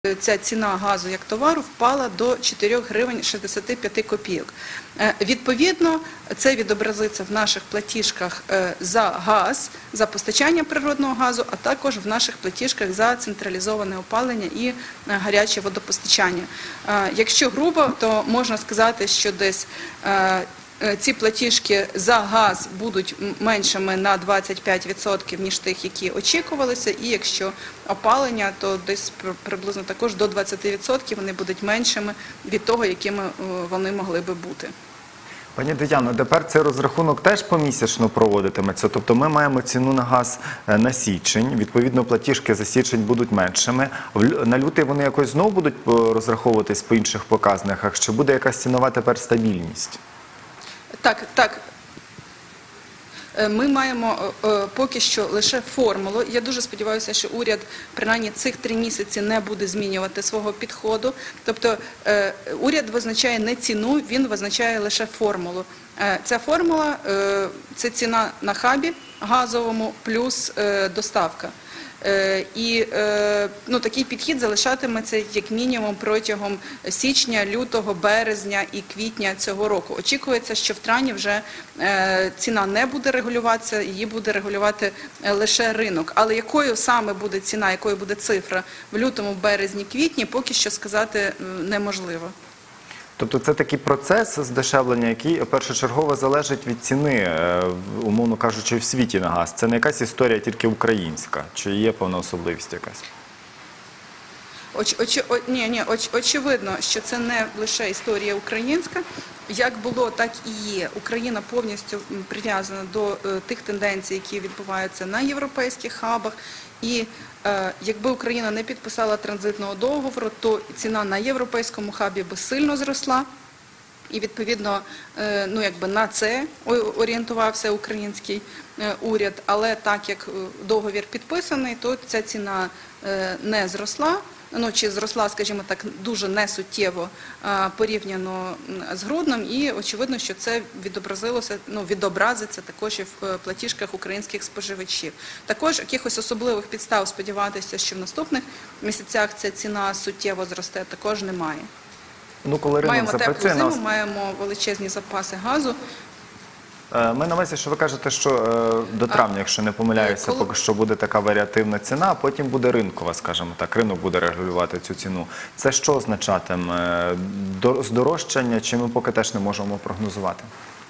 ця ціна газу як товару впала до 4 гривень 65 копійок. Відповідно, це відобразиться в наших платіжках за газ, за постачання природного газу, а також в наших платіжках за централізоване опалення і гаряче водопостачання. Якщо грубо, то можна сказати, що десь ці платіжки за газ будуть меншими на 25%, ніж тих, які очікувалися, і якщо опалення, то десь приблизно також до 20% вони будуть меншими від того, якими вони могли би бути. Пані Тетяно, тепер цей розрахунок теж помісячно проводитиметься, тобто ми маємо ціну на газ на січень, відповідно платіжки за січень будуть меншими, на лютий вони якось знову будуть розраховуватись по інших показниках, чи буде якась цінова тепер стабільність? Так. Ми маємо поки що лише формулу. Я дуже сподіваюся, що уряд принаймні цих 3 місяці не буде змінювати свого підходу. Тобто уряд визначає не ціну, він визначає лише формулу. Ця формула – це ціна на хабі газовому плюс доставка. І такий підхід залишатиметься як мінімум протягом січня, лютого, березня і квітня цього року. Очікується, що в травні вже ціна не буде регулюватися, її буде регулювати лише ринок. Але якою саме буде ціна, якою буде цифра в лютому, березні, квітні, поки що сказати неможливо. Тобто це такий процес здешевлення, який першочергово залежить від ціни, умовно кажучи, в світі на газ. Це не якась історія тільки українська, чи є певна особливість якась? Очевидно, що це не лише історія українська. Як було, так і є. Україна повністю прив'язана до тих тенденцій, які відбуваються на європейських хабах. І якби Україна не підписала транзитного договору, то ціна на європейському хабі би сильно зросла. І, відповідно, на це орієнтувався український уряд. Але так як договір підписаний, то ця ціна не зросла. Чи зросла, скажімо так, дуже несуттєво порівняно з груднем, і очевидно, що це відобразиться також і в платіжках українських споживачів. Також якихось особливих підстав сподіватися, що в наступних місяцях ця ціна суттєво зросте, також немає. Маємо теплу зиму, маємо величезні запаси газу. Ми на увазі, що ви кажете, що до травня, якщо не помиляюся, поки що буде така варіативна ціна, а потім буде ринкова, скажімо так, ринок буде регулювати цю ціну. Це що означатиме? Здорожчання, чи ми поки теж не можемо прогнозувати?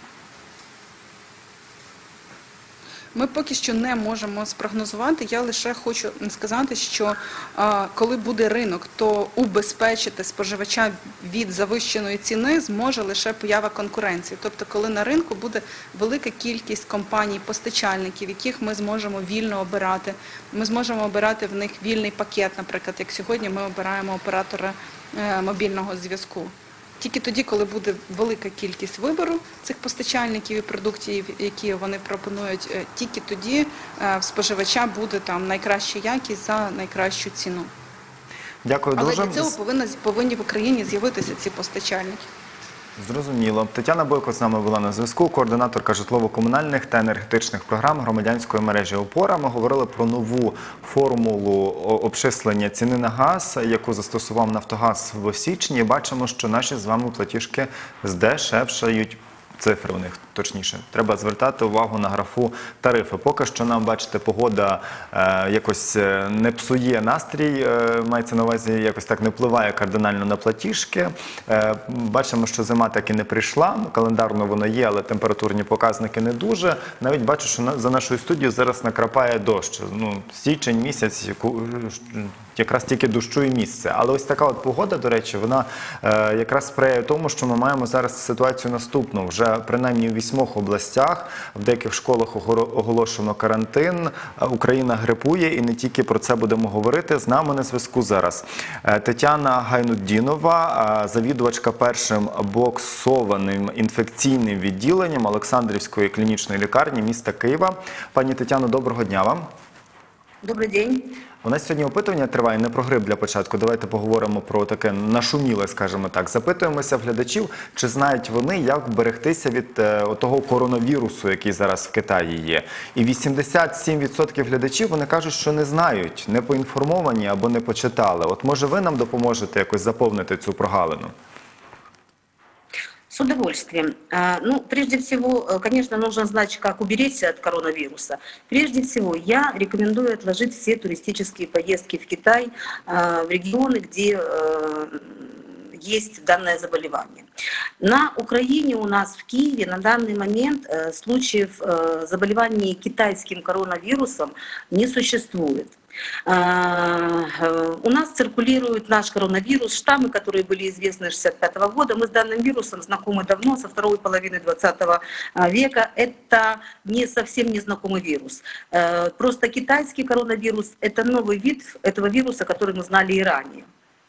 Ми поки що не можемо спрогнозувати. Я лише хочу сказати, що коли буде ринок, то убезпечити споживача від завищеної ціни зможе лише поява конкуренції. Тобто, коли на ринку буде велика кількість компаній-постачальників, яких ми зможемо вільно обирати. Ми зможемо обирати в них вільний пакет, наприклад, як сьогодні ми обираємо оператора мобільного зв'язку. Тільки тоді, коли буде велика кількість вибору цих постачальників і продуктів, які вони пропонують, тільки тоді в споживача буде там найкраща якість за найкращу ціну. Дякую дуже. Але для цього повинні в Україні з'явитися ці постачальники. Зрозуміло. Тетяна Бойко з нами була на зв'язку, координаторка житлово-комунальних та енергетичних програм громадянської мережі «Опора». Ми говорили про нову формулу обчислення ціни на газ, яку застосував «Нафтогаз» в січні. Бачимо, що наші з вами платіжки здешевшають. Цифри у них, точніше. Треба звертати увагу на графу тарифи. Поки що нам, бачите, погода якось не псує настрій, мається на увазі, якось так не впливає кардинально на платіжки. Бачимо, що зима так і не прийшла, календарно вона є, але температурні показники не дуже. Навіть бачу, що за нашою студією зараз накрапає дощ. Січень місяць, якраз тільки дощу і місце. Але ось така от погода, до речі, вона якраз сприяє тому, що ми маємо зараз ситуацію наступну. Вже принаймні у 8 областях, в деяких школах оголошено карантин, Україна грипує і не тільки про це будемо говорити. З нами на зв'язку зараз Тетяна Гайнутдінова, завідувачка першим боксованим інфекційним відділенням Олександрівської клінічної лікарні міста Києва. Пані Тетяно, доброго дня вам. Добрий день. У нас сьогодні опитування триває не про грип для початку. Давайте поговоримо про таке нашуміле, скажімо так. Запитуємося в глядачів, чи знають вони, як вберегтися від того коронавірусу, який зараз в Китаї є. І 87% глядачів, вони кажуть, що не знають, не поінформовані або не почитали. От може ви нам допоможете якось заповнити цю прогалину? С удовольствием. Ну, прежде всего, конечно, нужно знать, как уберечься от коронавируса. Прежде всего, я рекомендую отложить все туристические поездки в Китай, в регионы, где есть данное заболевание. На Украине у нас в Киеве на данный момент случаев заболевания китайским коронавирусом не существует. У нас циркулирует наш коронавирус, штаммы, которые были известны с 1965 года. Мы с данным вирусом знакомы давно, со второй половины 20 века. Это не совсем незнакомый вирус. Просто китайский коронавирус – это новый вид этого вируса, который мы знали и ранее.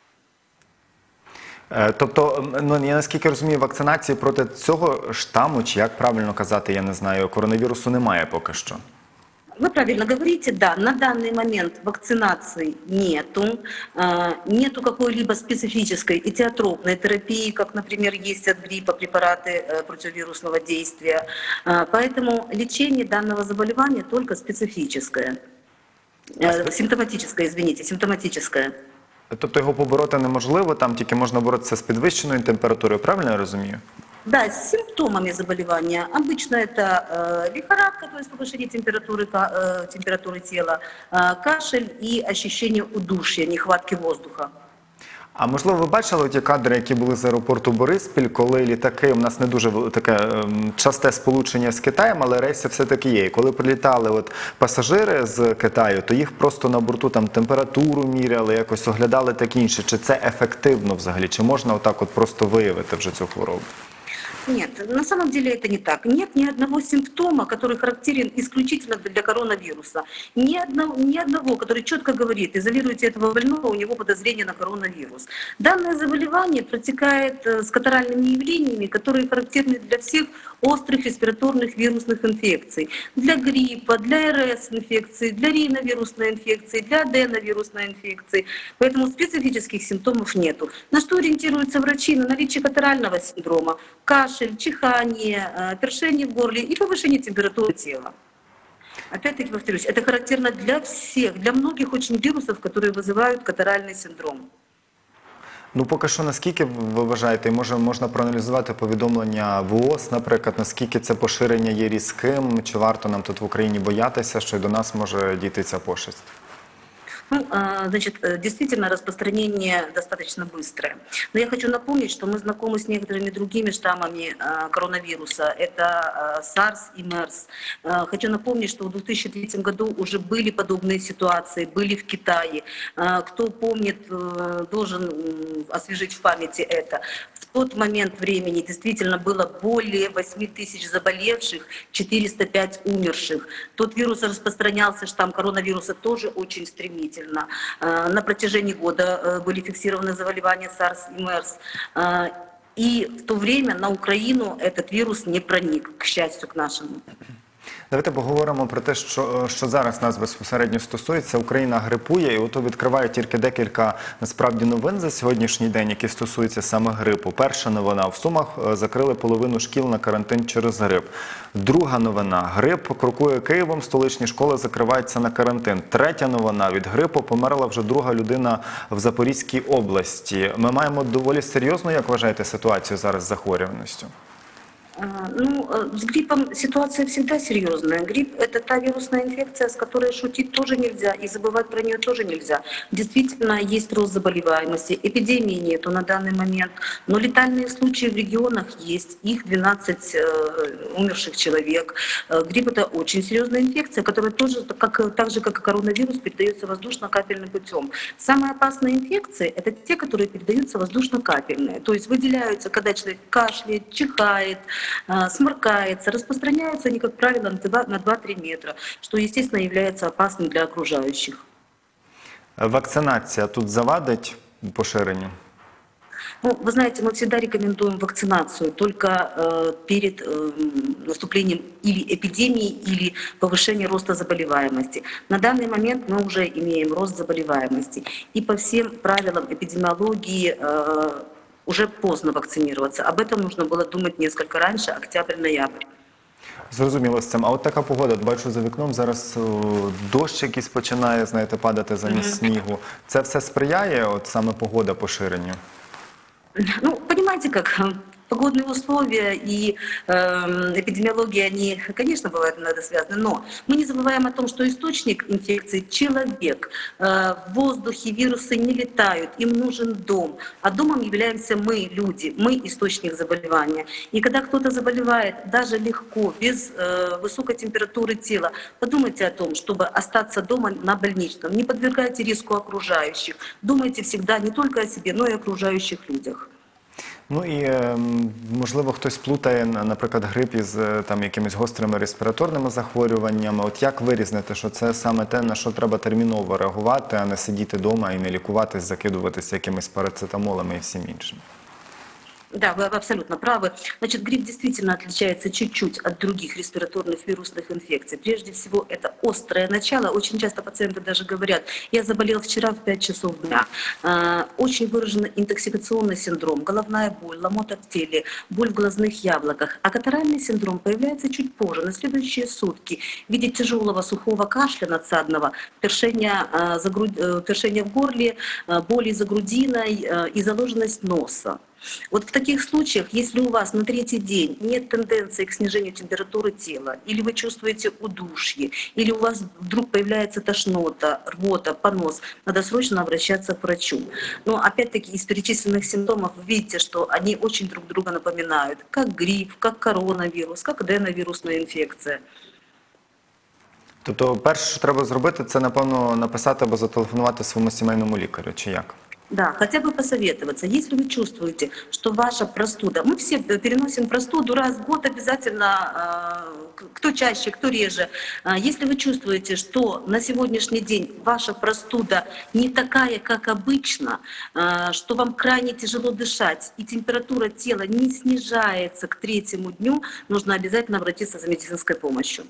Тобто, ну, я наскільки розумію, вакцинації проти цього штаму, чи як правильно казати, я не знаю, коронавірусу немає поки що. Вы правильно говорите, да, на данный момент вакцинации нету, нету какой-либо специфической этиотропной терапии, как, например, есть от гриппа препараты противовирусного действия, поэтому лечение данного заболевания только специфическое, симптоматическое, извините, симптоматическое. Тобто його побороти неможливо, там тільки можна боротися з підвищеною температурою, правильно я розумію? Да, с симптомами заболевания. Обычно это лихорадка, то есть повышение температуры тела, кашель и ощущение удушья, нехватки воздуха. А можливо, ви бачили ті кадри, які були з аеропорту Бориспіль, коли літаки, у нас не дуже таке часте сполучення з Китаєм, але рейси все-таки є. І коли прилітали пасажири з Китаю, то їх просто на борту там температуру міряли, якось оглядали таке інше. Чи це ефективно взагалі? Чи можна отак от просто виявити вже цю хворобу? Нет, на самом деле это не так. Нет ни одного симптома, который характерен исключительно для коронавируса. Ни одного, который четко говорит, изолируйте этого больного, у него подозрение на коронавирус. Данное заболевание протекает с катаральными явлениями, которые характерны для всех острых респираторных вирусных инфекций. Для гриппа, для РС-инфекции, для риновирусной инфекции, для аденовирусной инфекции. Поэтому специфических симптомов нету. На что ориентируются врачи? На наличие катарального синдрома, кашель, чихание, першение в горле и повышение температуры тела. Опять-таки повторюсь, это характерно для всех, для многих очень вирусов, которые вызывают катаральный синдром. Ну, поки що, наскільки ви вважаєте, може можна проаналізувати повідомлення ВООЗ, наприклад, наскільки це поширення є різким, чи варто нам тут в Україні боятися, що й до нас може дійти ця пошесть? Ну, значит, действительно, распространение достаточно быстрое. Но я хочу напомнить, что мы знакомы с некоторыми другими штаммами коронавируса. Это SARS и MERS. Хочу напомнить, что в 2003 году уже были подобные ситуации, были в Китае. Кто помнит, должен освежить в памяти это. В тот момент времени действительно было более 8 тысяч заболевших, 405 умерших. Тот вирус распространялся, штамм коронавируса тоже очень стремительно. На протяжении года были фиксированы заболевания SARS и MERS. И в то время на Украину этот вирус не проник, к счастью, к нашему. Давайте поговоримо про те, що зараз нас безпосередньо стосується. Україна грипує, і ото відкриває тільки декілька, насправді, новин за сьогоднішній день, які стосуються саме грипу. Перша новина – в Сумах закрили половину шкіл на карантин через грип. Друга новина – грип крокує Києвом, столичні школи закриваються на карантин. Третя новина – від грипу померла вже друга людина в Запорізькій області. Ми маємо доволі серйозну, як вважаєте, ситуацію зараз з захворюваністю? Ну, с гриппом ситуация всегда серьезная. Грипп – это та вирусная инфекция, с которой шутить тоже нельзя, и забывать про нее тоже нельзя. Действительно, есть рост заболеваемости, эпидемии нету на данный момент, но летальные случаи в регионах есть, их 12 умерших человек. Грипп – это очень серьезная инфекция, которая тоже, так же, как и коронавирус, передается воздушно-капельным путем. Самые опасные инфекции – это те, которые передаются воздушно-капельные, то есть выделяются, когда человек кашляет, чихает, сморкается, распространяются они, как правило, на 2-3 метра, что, естественно, является опасным для окружающих. Вакцинація тут завадить поширенню? Ну, вы знаете, мы всегда рекомендуем вакцинацию только перед наступлением или эпидемии, или повышения роста заболеваемости. На данный момент мы уже имеем рост заболеваемости. И по всем правилам эпидемиологии уже поздно вакцинироваться. Об этом нужно было думать несколько раньше, октябрь-ноябрь. Зрозуміло з цим. А от така погода, бачу за вікном, зараз дощ якийсь починає, знаєте, падати замість снігу. Це все сприяє, от саме погода поширенню? Ну, понимаете как, погодные условия и эпидемиология, они, конечно, бывают иногда связаны, но мы не забываем о том, что источник инфекции – человек. В воздухе вирусы не летают, им нужен дом. А домом являемся мы, люди, мы источник заболевания. И когда кто-то заболевает, даже легко, без высокой температуры тела, подумайте о том, чтобы остаться дома на больничном. Не подвергайте риску окружающих. Думайте всегда не только о себе, но и о окружающих людях. Ну і, можливо, хтось плутає, наприклад, грип із там якимись гострими респіраторними захворюваннями. От як вирізнити, що це саме те, на що треба терміново реагувати, а не сидіти вдома і не лікуватись, закидуватися якимись парацетамолами і всім іншим? Да, вы абсолютно правы. Значит, грипп действительно отличается чуть-чуть от других респираторных вирусных инфекций. Прежде всего, это острое начало. Очень часто пациенты даже говорят: я заболел вчера в 5 часов дня. Очень выражен интоксикационный синдром, головная боль, ломота в теле, боль в глазных яблоках. А катаральный синдром появляется чуть позже, на следующие сутки, в виде тяжелого сухого кашля надсадного, першения в горле, боли за грудиной и заложенность носа. Вот в таких случаях, если у вас на 3-й день нет тенденции к снижению температуры тела, или вы чувствуете удушье, или у вас вдруг появляется тошнота, рвота, понос, надо срочно обращаться к врачу. Но опять-таки из перечисленных симптомов вы видите, что они очень друг друга напоминают, как грипп, как коронавирус, как аденовирусная инфекция. Тобто перше, що треба зробити, це, напевно, написати або зателефонувати своєму сімейному лікарю, чи як? Да, хотя бы посоветоваться. Если вы чувствуете, что ваша простуда, мы все переносим простуду раз в год обязательно, кто чаще, кто реже. Если вы чувствуете, что на сегодняшний день ваша простуда не такая, как обычно, что вам крайне тяжело дышать, и температура тела не снижается к 3-му дню, нужно обязательно обратиться за медицинской помощью.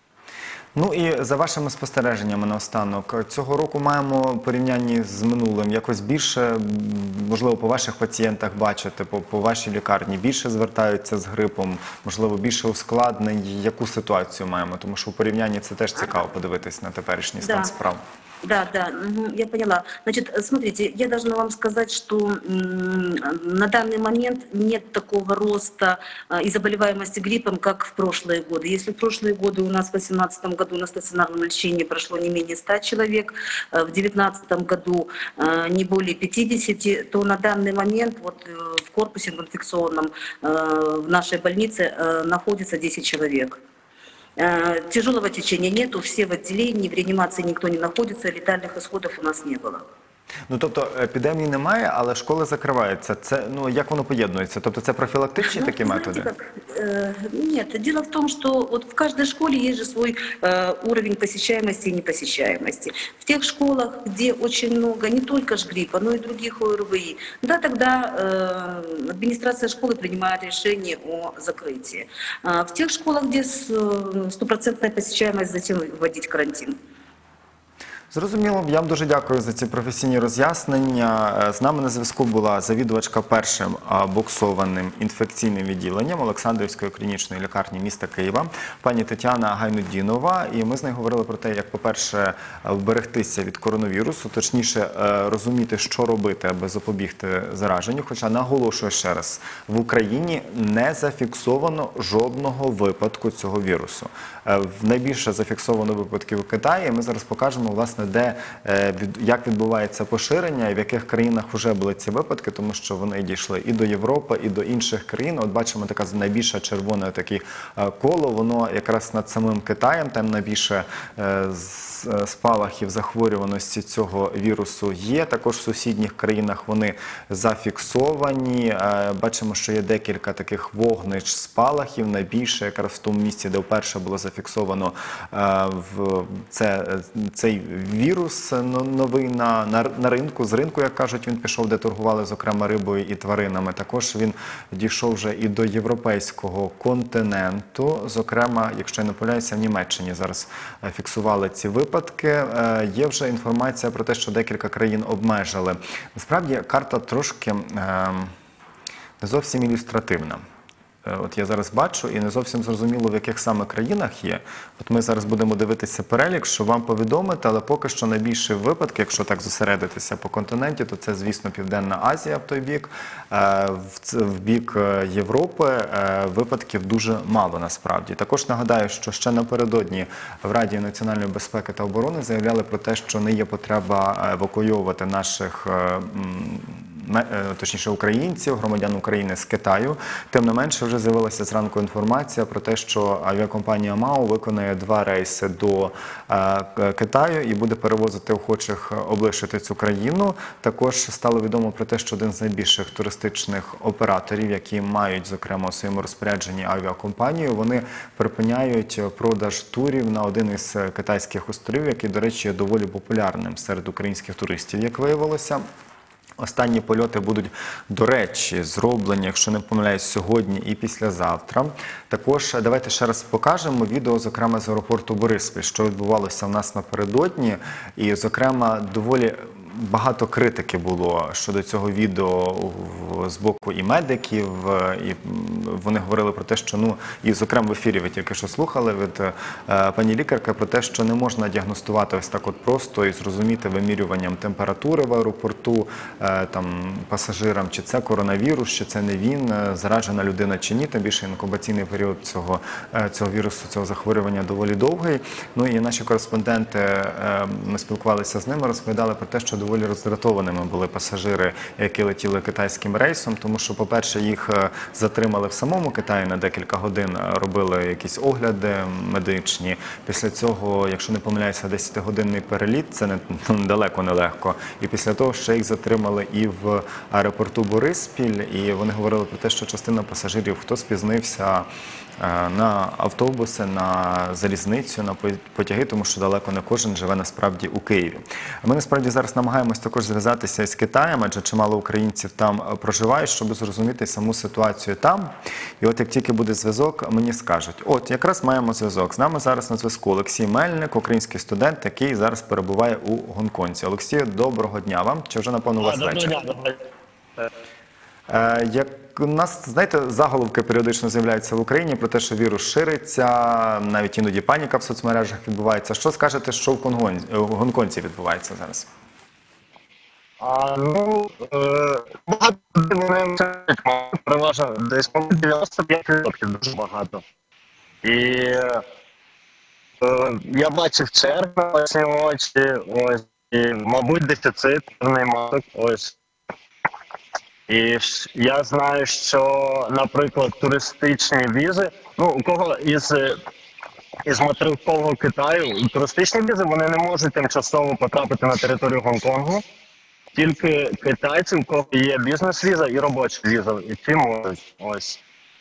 Ну і за вашими спостереженнями наостанок, цього року маємо в порівнянні з минулим якось більше, можливо, по ваших пацієнтах бачите, по вашій лікарні, більше звертаються з грипом, можливо, більше ускладнень, яку ситуацію маємо? Тому що в порівнянні це теж цікаво подивитись на теперішній стан справ. Да, я поняла. Значит, смотрите, я должна вам сказать, что на данный момент нет такого роста и заболеваемости гриппом, как в прошлые годы. Если в прошлые годы у нас в 2018 году на стационарном лечении прошло не менее 100 человек, в 2019 году не более 50, то на данный момент вот в корпусе инфекционном в нашей больнице находится 10 человек. Тяжелого течения нету, все в отделении, в реанимации никто не находится, летальных исходов у нас не было. Ну, тобто епідемії немає, але школи закриваються. Це, ну, як воно поєднується? Тобто це профілактичні такі методи? Нет, дело в том, что вот в каждой школе есть же свой уровень посещаемости и непосещаемости. В тех школах, где очень много не только ж гриппа, но и других ОРВИ, да, тогда администрация школы принимает решение о закрытии. В тех школах, где стопроцентная посещаемость, затем вводить карантин. Зрозуміло. Я вам дуже дякую за ці професійні роз'яснення. З нами на зв'язку була завідувачка першим боксованим інфекційним відділенням Олександрівської клінічної лікарні міста Києва, пані Тетяна Гайнудінова. І ми з нею говорили про те, як, по-перше, вберегтися від коронавірусу, точніше розуміти, що робити, аби запобігти зараженню. Хоча, наголошую ще раз, в Україні не зафіксовано жодного випадку цього вірусу. Найбільше зафіксовано випадків у Китаї. Ми зараз покажемо, власне, як відбувається поширення і в яких країнах вже були ці випадки, тому що вони дійшли і до Європи, і до інших країн. От бачимо, така найбільша червоне таке коло, воно якраз над самим Китаєм, там найбільше спалахів захворюваності цього вірусу є. Також в сусідніх країнах вони зафіксовані. Бачимо, що є декілька таких вогнищ спалахів, найбільше якраз в тому місці, де вперше було зафіксовано цей вірус новий на ринку. З ринку, як кажуть, він пішов, де торгували, зокрема, рибою і тваринами. Також він дійшов вже і до європейського континенту. Зокрема, якщо я не помиляюся, в Німеччині зараз фіксували ці випадки. Є вже інформація про те, що декілька країн обмежили. Насправді, карта трошки не зовсім ілюстративна. От я зараз бачу і не зовсім зрозуміло, в яких саме країнах є. От ми зараз будемо дивитися перелік, що вам повідомити, але поки що найбільші випадки, якщо так зосередитися по континенті, то це, звісно, Південна Азія в той бік. В бік Європи випадків дуже мало насправді. Також нагадаю, що ще напередодні в Раді національної безпеки та оборони заявляли про те, що не є потреба евакуйовувати наших точніше українців, громадян України з Китаю. Тим не менше, вже з'явилася зранку інформація про те, що авіакомпанія МАУ виконає 2 рейси до Китаю і буде перевозити охочих облишити цю країну. Також стало відомо про те, що один з найбільших туристичних операторів, які мають, зокрема, у своєму розпорядженні авіакомпанію, вони припиняють продаж турів на один із китайських островів, який, до речі, є доволі популярним серед українських туристів, як виявилося. Останні польоти будуть, до речі, зроблені, якщо не помиляюсь, сьогодні і післязавтра. Також давайте ще раз покажемо відео, зокрема, з аеропорту Бориспіль, що відбувалося в нас напередодні. І, зокрема, доволі багато критики було щодо цього відео з боку і медиків, і вони говорили про те, що, і, зокрема, в ефірі ви тільки що слухали від пані лікарки про те, що не можна діагностувати ось так от просто і зрозуміти вимірюванням температури в аеропорту пасажирам, чи це коронавірус, чи це не він, заражена людина чи ні, тим більше інкубаційний період цього вірусу, цього захворювання доволі довгий. Ну і наші кореспонденти, ми спілкувалися з ними, розповідали про те, що доволі роздратованими були пасажири, які летіли китайським рейсом, тому що, по-перше, їх затримали в самому Китаї на декілька годин, робили якісь огляди медичні. Після цього, якщо не помиляюся, 10-годинний переліт, це далеко не легко. І після того ще їх затримали і в аеропорту Бориспіль, і вони говорили про те, що частина пасажирів, хто спізнився на автобуси, на залізницю, на потяги, тому що далеко не кожен живе насправді у Києві. Ми насправді зараз намагаємось також зв'язатися із Китаєм, адже чимало українців там проживають, щоб зрозуміти саму ситуацію там. І от як тільки буде зв'язок, мені скажуть. От, якраз маємо зв'язок. З нами зараз на зв'язку Олексій Мельник, український студент, який зараз перебуває у Гонконзі. Олексію, доброго дня вам. Чи вже, напевно, у вас вечір? Як у нас, знаєте, заголовки періодично з'являються в Україні про те, що вірус шириться, навіть іноді паніка в соцмережах відбувається. Що скажете, що в Гонконзі відбувається зараз? Багато людей переважно десь 95%, дуже багато. І я бачив черг на власні очі, ось, і, мабуть, дефіцит маток, ось. І я знаю, що, наприклад, туристичні візи, у кого із материкового Китаю, туристичні візи, вони не можуть тимчасово потрапити на територію Гонконгу. Тільки китайці, у кого є бізнес-віза і робоча віза, і ті можуть. Ось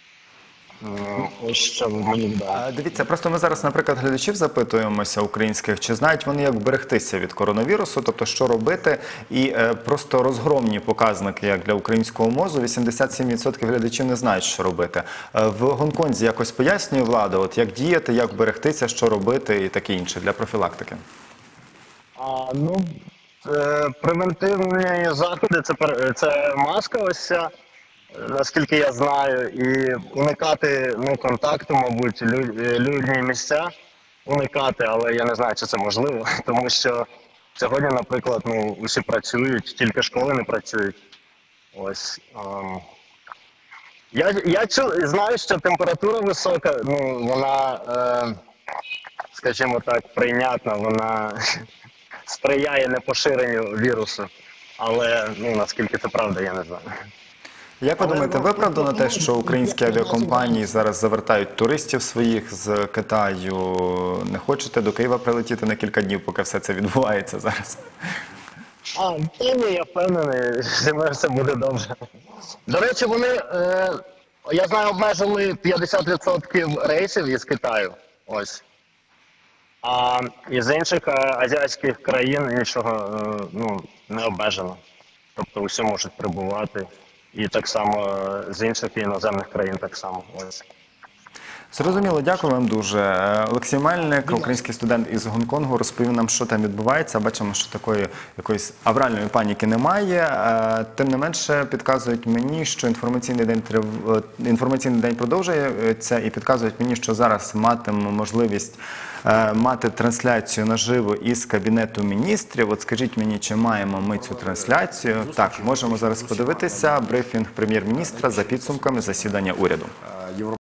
що мені вдає. Дивіться, просто ми зараз, наприклад, глядачів запитуємося українських, чи знають вони, як вберегтися від коронавірусу, тобто що робити, і просто розгромні показники, як для українського МОЗу, 87% глядачів не знають, що робити. В Гонконзі якось пояснює влада, от як діяти, як вберегтися, що робити і таке інше для профілактики? Превентивні заходи – це маска ось ця, наскільки я знаю, і уникати контакту, мабуть, людні місця уникати, але я не знаю, чи це можливо, тому що сьогодні, наприклад, усі працюють, тільки школи не працюють. Ось. Я знаю, що температура висока, вона, скажімо так, прийнятна, вона сприяє непоширенню вірусу, але наскільки це правда, я не знаю. Як ви думаєте, виправдано те, що українські авіакомпанії зараз завертають туристів своїх з Китаю? Не хочете до Києва прилетіти на кілька днів, поки все це відбувається зараз? Ні, я впевнений, зі мною все буде добре. До речі, вони, я знаю, обмежили 50% рейсів із Китаю. Ось. А із інших азіатських країн нічого не обмежено. Тобто усі можуть прибувати. І так само з інших іноземних країн так само. Ось. Зрозуміло, дякую вам дуже. Олексій Мельник, український студент із Гонконгу, розповів нам, що там відбувається. Бачимо, що такої якоїсь авральної паніки немає. Тим не менше, підказують мені, що інформаційний день продовжується, і підказують мені, що зараз матимемо можливість мати трансляцію наживо із Кабінету міністрів. От скажіть мені, чи маємо ми цю трансляцію? Так, можемо зараз подивитися. Брифінг прем'єр-міністра за підсумками засідання уряду.